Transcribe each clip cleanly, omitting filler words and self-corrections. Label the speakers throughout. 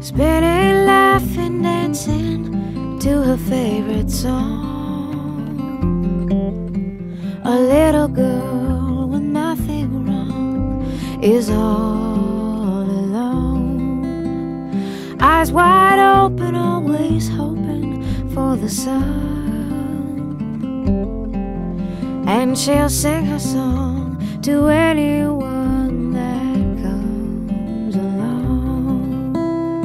Speaker 1: spinning, laughing, dancing to her favorite song. A little girl with nothing wrong is all alone, eyes wide open, always hoping for the sun. And she'll sing her song to anyone that comes along.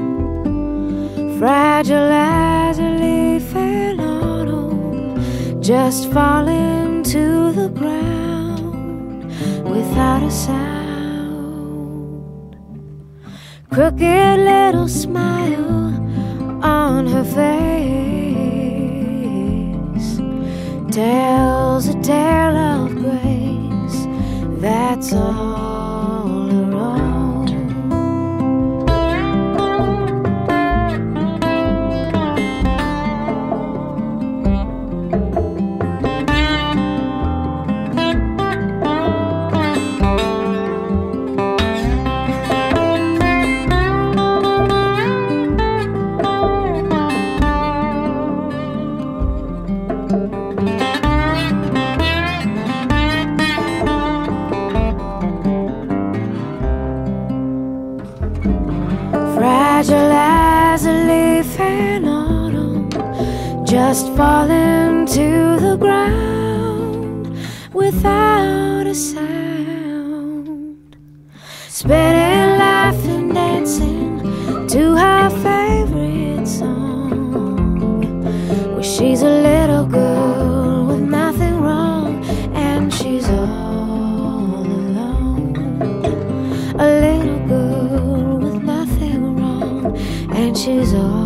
Speaker 1: Fragile as a leaf in autumn, just falling to the ground without a sound. Crooked little smile on her face tells a tale of grace that's all her own. Fragile as a leaf in autumn, just falling to the ground without a sound. Spinning, laughing, dancing to her favorite song. Well, she's a little girl with nothing wrong, and she's all alone. A little girl with nothing wrong, and she's all